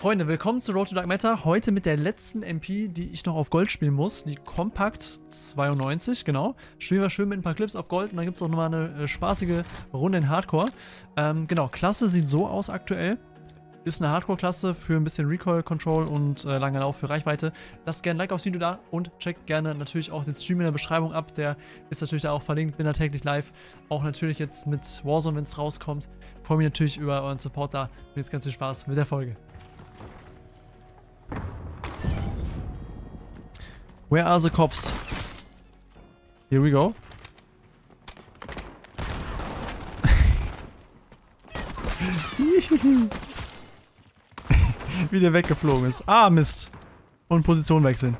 Freunde, willkommen zu Road to Dark Matter. Heute mit der letzten MP, die ich noch auf Gold spielen muss. Die Compact 92, genau. Spielen wir schön mit ein paar Clips auf Gold und dann gibt es auch nochmal eine spaßige Runde in Hardcore. Genau, Klasse sieht so aus aktuell. Ist eine Hardcore-Klasse für ein bisschen Recoil-Control und langer Lauf für Reichweite. Lasst gerne ein Like aufs Video da und checkt gerne natürlich auch den Stream in der Beschreibung ab. Der ist natürlich da auch verlinkt, bin da täglich live. Auch natürlich jetzt mit Warzone, wenn es rauskommt. Freue mich natürlich über euren Support da. Und jetzt ganz viel Spaß mit der Folge. Where are the cops? Here we go. Wie der weggeflogen ist. Ah, Mist. Und Position wechseln.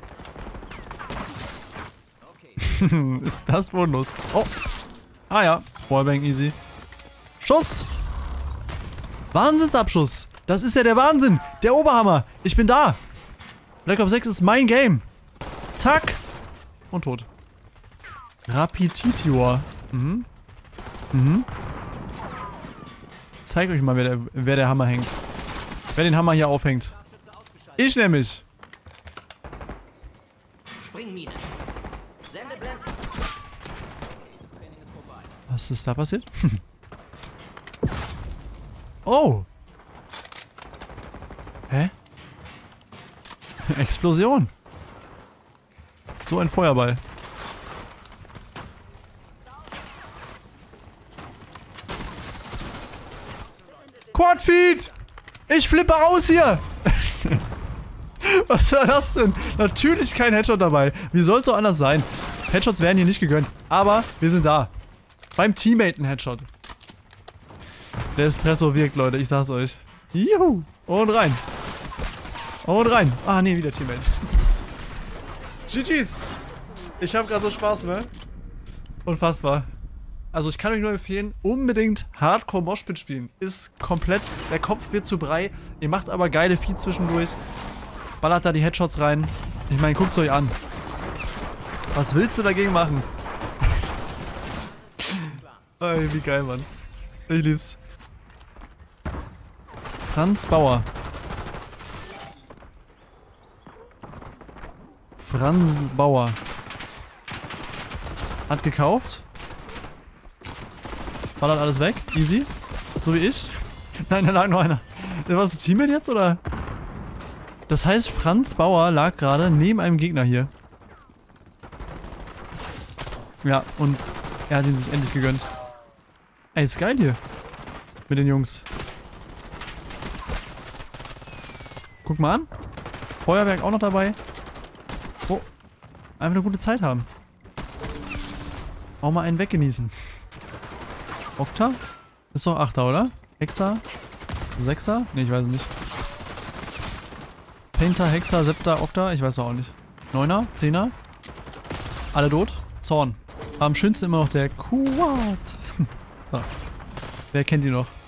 Ist das bodenlos? Oh. Ah ja. Wallbang easy. Schuss. Wahnsinnsabschuss. Das ist ja der Wahnsinn. Der Oberhammer. Ich bin da. Black Ops 6 ist mein Game. Zack. Und tot. Rapiditior. Zeig euch mal, wer der Hammer hängt. Wer den Hammer hier aufhängt. Ich nämlich. Springmine. Sendeblende. Was ist da passiert? Oh. Hä? Explosion. So ein Feuerball. Quadfeed! Ich flippe aus hier! Was war das denn? Natürlich kein Headshot dabei. Wie soll es auch anders sein? Headshots werden hier nicht gegönnt. Aber wir sind da. Beim Teammate ein Headshot. Der Espresso wirkt, Leute. Ich sag's euch. Juhu! Und rein. Und rein. Ah, nee, wieder Teammate. GG's. Ich habe gerade so Spaß, ne? Unfassbar. Also ich kann euch nur empfehlen, unbedingt Hardcore Moshpit spielen. Ist komplett, der Kopf wird zu Brei. Ihr macht aber geile Feeds zwischendurch. Ballert da die Headshots rein. Ich meine, guckt's euch an. Was willst du dagegen machen? Ey, wie geil, Mann. Ich lieb's. Franz Bauer. Franz Bauer. Hat gekauft. War dann alles weg? Easy. So wie ich. Nein, da lag noch einer. War das ein Teammate jetzt, oder? Das heißt, Franz Bauer lag gerade neben einem Gegner hier. Ja, und er hat ihn sich endlich gegönnt. Ey, ist geil hier. Mit den Jungs. Guck mal an. Feuerwerk auch noch dabei. Oh. Einfach eine gute Zeit haben. Auch mal einen weggenießen. Okta? Ist doch 8er, oder? Hexa? 6er? Ne, ich weiß es nicht. Penta, Hexa, 7, Okta? Ich weiß auch nicht. 9er? 10er? Alle tot? Zorn. Aber am schönsten immer noch der Quad. So. Wer kennt die noch?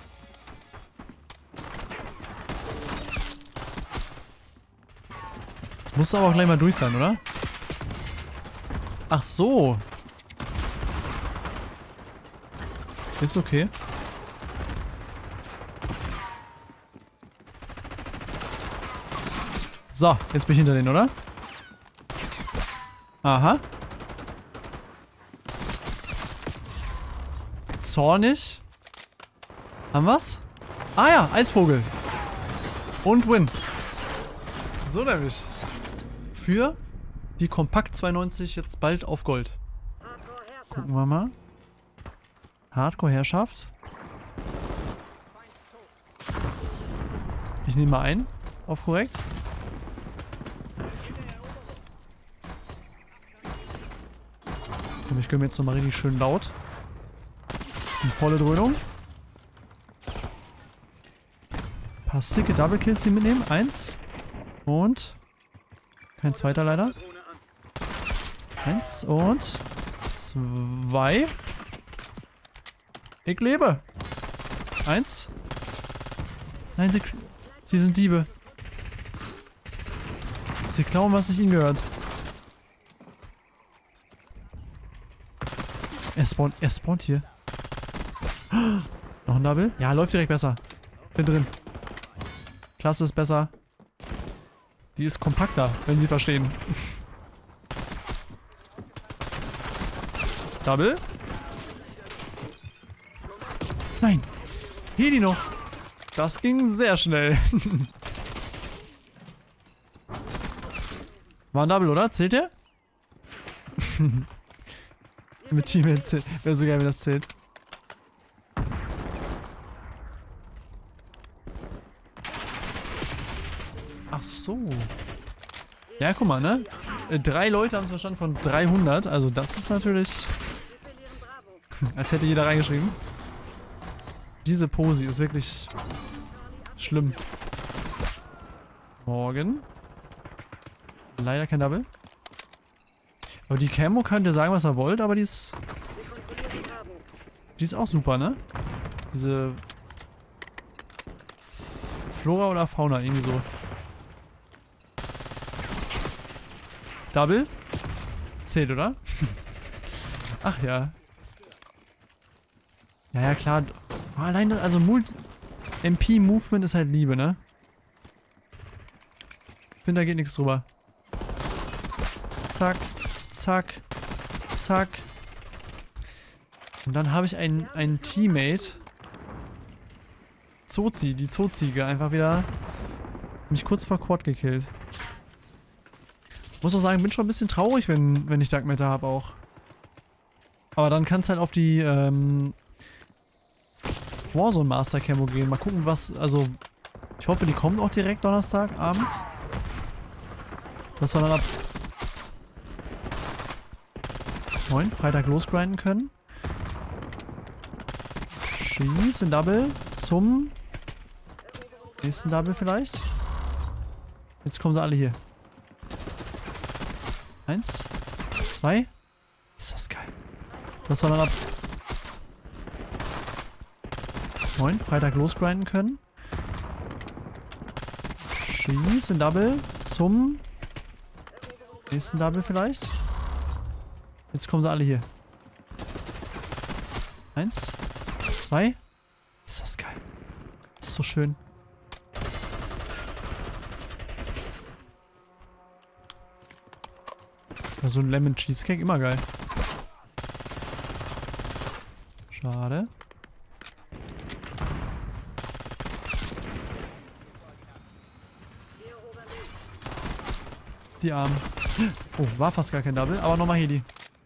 Das muss aber auch gleich mal durch sein, oder? Ach so. Ist okay. So, jetzt bin ich hinter denen, oder? Aha. Zornig. Haben wir's? Ah ja, Eisvogel. Und Win. So nämlich. Für die Compact 92 jetzt bald auf Gold. Gucken wir mal. Hardcore-Herrschaft. Ich nehme mal ein. Auf korrekt. Und ich gönne mir jetzt nochmal richtig schön laut. Die volle Dröhnung. Ein paar sicke Double Kills hier mitnehmen. 1. Und. Kein zweiter leider. 1 und 2. Ich lebe. 1. Nein, sie sind Diebe. Sie klauen, was nicht ihnen gehört. Er spawnt hier. Noch ein Double? Ja, läuft direkt besser. Bin drin. Klasse ist besser. Die ist kompakter, wenn Sie verstehen. Double. Nein. Heli noch. Das ging sehr schnell. War ein Double, oder? Zählt der? Mit Teammate zählt. Wäre so geil, wenn das zählt. Ach so. Ja, guck mal, ne? 3 Leute haben es verstanden von 300. Also das ist natürlich... als hätte jeder reingeschrieben. Diese Posi ist wirklich schlimm. Morgen. Leider kein Double. Aber die Camo könnt ihr sagen, was ihr wollt, aber die ist... die ist auch super, ne? Diese... Flora oder Fauna, irgendwie so. Double? Zählt, oder? Ach ja. Ja, ja, klar. Oh, allein das, also MP-Movement ist halt Liebe, ne? Ich finde, da geht nichts drüber. Zack, zack, zack. Und dann habe ich einen Teammate. Zozi, die Zoziege, einfach wieder mich kurz vor Quad gekillt. Muss auch sagen, bin schon ein bisschen traurig, wenn ich Dark Matter habe auch. Aber dann kann es halt auf die Warzone Master Camo gehen. Mal gucken, was, also ich hoffe, die kommt auch direkt Donnerstagabend. Dass wir dann ab 9 Freitag losgrinden können. Schieß den Double zum nächsten Double vielleicht. Jetzt kommen sie alle hier. 1, 2. Ist das geil. Dass wir dann ab 9 Freitag losgrinden können. Schieß den Double zum nächsten Double vielleicht. Jetzt kommen sie alle hier. 1, 2. Ist das geil. Das ist so schön. Ja, so ein Lemon Cheesecake, immer geil. Schade. Die Armen. Oh, war fast gar kein Double, aber nochmal Heli.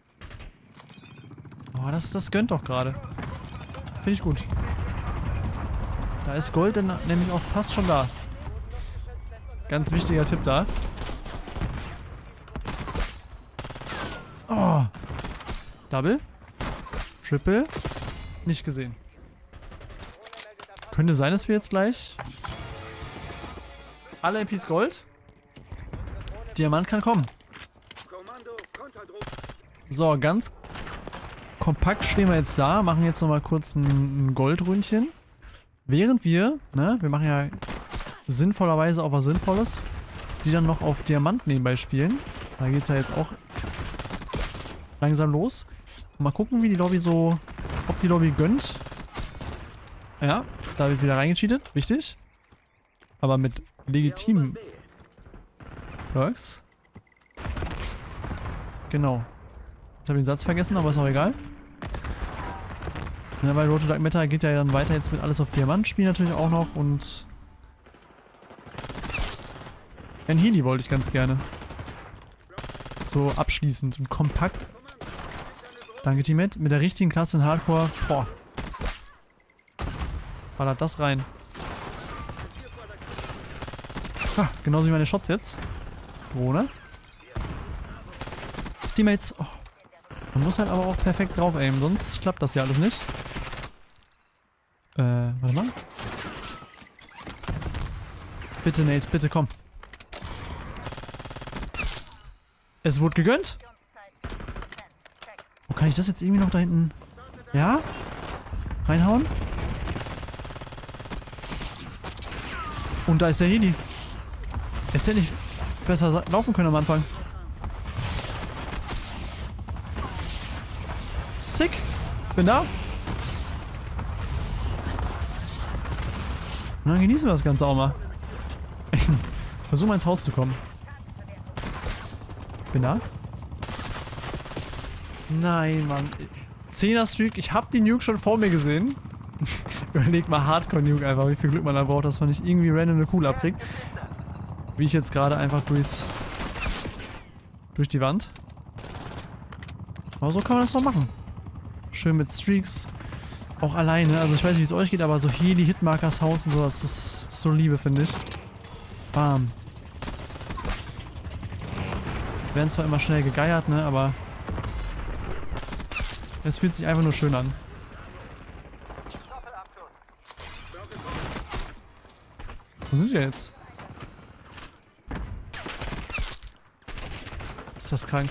Oh, das gönnt doch gerade. Finde ich gut. Da ist Gold dann nämlich auch fast schon da. Ganz wichtiger Tipp da. Oh. Double. Triple. Nicht gesehen. Könnte sein, dass wir jetzt gleich alle MPs Gold. Diamant kann kommen. So, ganz kompakt stehen wir jetzt da. Machen jetzt nochmal kurz ein Goldründchen. Während wir machen ja sinnvollerweise auch was Sinnvolles, die dann noch auf Diamant nebenbei spielen. Da geht es ja jetzt auch langsam los. Und mal gucken, wie die Lobby so, ob die Lobby gönnt. Ja, da wird wieder reingecheatet. Wichtig. Aber mit legitimen Perks. Genau. Jetzt habe ich den Satz vergessen, aber ist auch egal. Ja, weil Road to Dark Matter geht ja dann weiter jetzt mit alles auf Diamant spielen natürlich auch noch und ein Heli wollte ich ganz gerne. So abschließend und kompakt. Danke Teammate. Mit der richtigen Klasse in Hardcore. Boah. Ballert das rein. Ah, genauso wie meine Shots jetzt. Drohne. Teammates. Oh. Man muss halt aber auch perfekt drauf aimen, sonst klappt das ja alles nicht. Warte mal. Bitte Nate, bitte komm. Es wurde gegönnt. Oh, kann ich das jetzt irgendwie noch da hinten... Ja? Reinhauen? Und da ist der Heli. Es hätte nicht besser laufen können am Anfang. Sick. Bin da. Und dann genießen wir das Ganze auch mal. Ich Versuch mal ins Haus zu kommen. Bin da. Nein, Mann. 10er Streak. Ich habe die Nuke schon vor mir gesehen. Überleg mal Hardcore-Nuke einfach, wie viel Glück man da braucht, dass man nicht irgendwie random eine Kugel abkriegt. Wie ich jetzt gerade einfach durch die Wand. Aber so kann man das doch machen. Schön mit Streaks. Auch alleine. Also ich weiß nicht, wie es euch geht, aber so hier die Hitmarkers Haus und so, das ist so Liebe, finde ich. Bam. Werden zwar immer schnell gegeiert, ne, aber es fühlt sich einfach nur schön an. Wo sind wir jetzt? Ist das krank?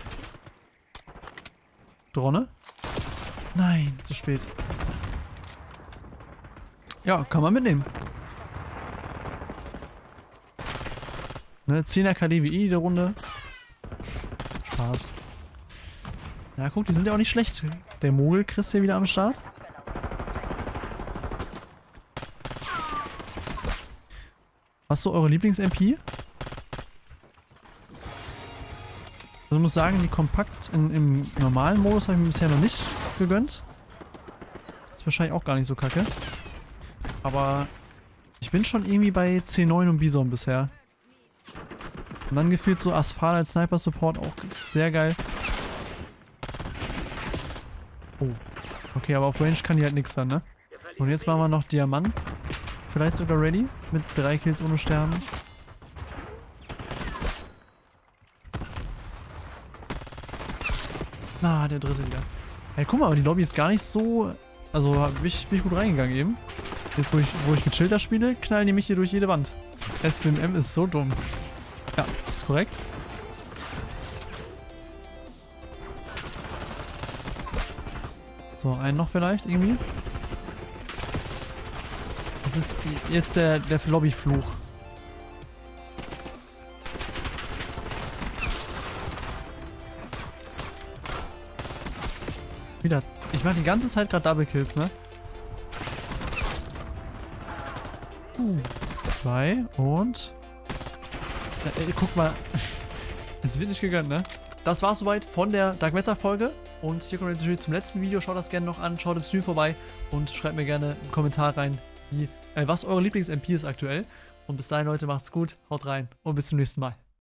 Drohne? Nein, zu spät. Ja, kann man mitnehmen. Ne, 10er KDWI der Runde. Spaß. Ja, guck, die sind ja auch nicht schlecht. Der Mogel Chris hier wieder am Start. Was ist so eure Lieblings-MP? Also ich muss sagen, die Kompakt im normalen Modus habe ich mir bisher noch nicht gegönnt. Ist wahrscheinlich auch gar nicht so kacke. Aber ich bin schon irgendwie bei C9 und Bison bisher. Und dann gefühlt so Asphalt als Sniper-Support auch sehr geil. Oh. Okay, aber auf Range kann die halt nichts dann, ne? Und jetzt machen wir noch Diamant. Vielleicht sogar ready. Mit 3 Kills ohne Sterben. Ah, der dritte wieder. Ey, guck mal, aber die Lobby ist gar nicht so... Also bin ich gut reingegangen eben. Jetzt, wo ich gechillter spiele, knallen die mich hier durch jede Wand. SBMM ist so dumm. Ja, ist korrekt. So, einen noch vielleicht irgendwie. Das ist jetzt der Lobbyfluch. Wieder. Ich mache die ganze Zeit gerade Double Kills, ne? 2 und... guck mal. Es wird nicht gegönnt, ne? Das war's soweit von der Dark Matter Folge. Und hier kommt natürlich zum letzten Video. Schaut das gerne noch an, schaut im Stream vorbei und schreibt mir gerne einen Kommentar rein, was eure Lieblings-MP ist aktuell. Und bis dahin, Leute, macht's gut, haut rein und bis zum nächsten Mal.